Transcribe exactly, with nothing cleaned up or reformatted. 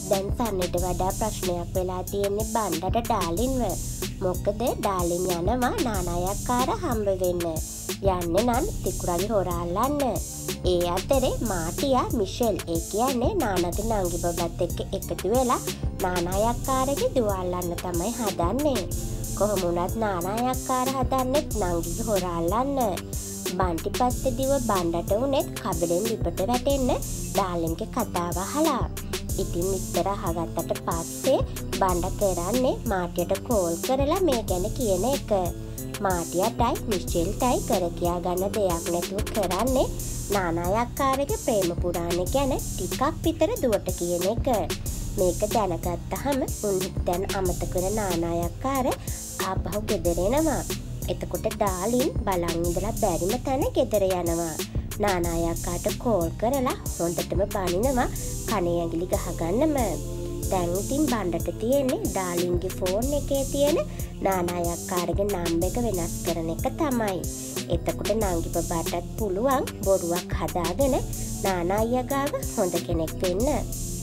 දැන් සන්නට වඩා ප්‍රශ්නයක් වෙලා තියෙන්නේ බණ්ඩට ඩාලින්ව. මොකද ඩාලින් යනවා නානායක්කාර හම්බ වෙන්න. යන්නේ නම් තිකුරගේ හොරාල්ලන්න. ඒ අතරේ මාටියා මිෂෙල් ඒ කියන්නේ නානගේ නංගි බබත් එක්ක එකතු වෙලා නානායක්කාරගේ දුවල්ලන්න තමයි හදන්නේ. කොහොම වුණත් නානායක්කාර හදන්නෙත් නංගිගේ හොරාල්ලන්න. බන්ටි පස්සේ දිව බණ්ඩට උනේත් කබලෙන් ලිපට වැටෙන්න ඩාලින්ගේ කතාව අහලා. ඉතින් විස්තර අහගත්තට පස්සේ බණ්ඩ කරන්නේ මාටියට කෝල් කරලා මේ ගැන කියන එක. මාටියටයි මිෂෙල්ටයි කර කියා ගන්න දෙයක් නැතුව කරන්නේ නානායක්කාරගේ ප්‍රේම පුරාණය ගැන ටිකක් විතර දුවට කියන එක. මේක දැනගත්තහම උන් දැන් අමතක කරන නානායක්කාර ආපහු ගෙදර එනවා. එතකොට ඩාලින් බලන් ඉඳලා බැරිම තැන ගෙදර යනවා. නානායක්කාට කෝල් කරලා හොඳටම බනිනවා කනේ ඇඟිලි ගහගන්නම. දැන් ඉතින් බණ්ඩට තියෙන්නේ ඩාලින්ගේ ෆෝන් එකේ තියෙන නානායක්කාරගේ නම්බර් එක වෙනස් කරන එක තමයි. එතකොට නංගි බබාටත් පුළුවන් බොරුවක් හදාගෙන නානා අයියා ගාව හොඳ කෙනෙක් වෙන්න.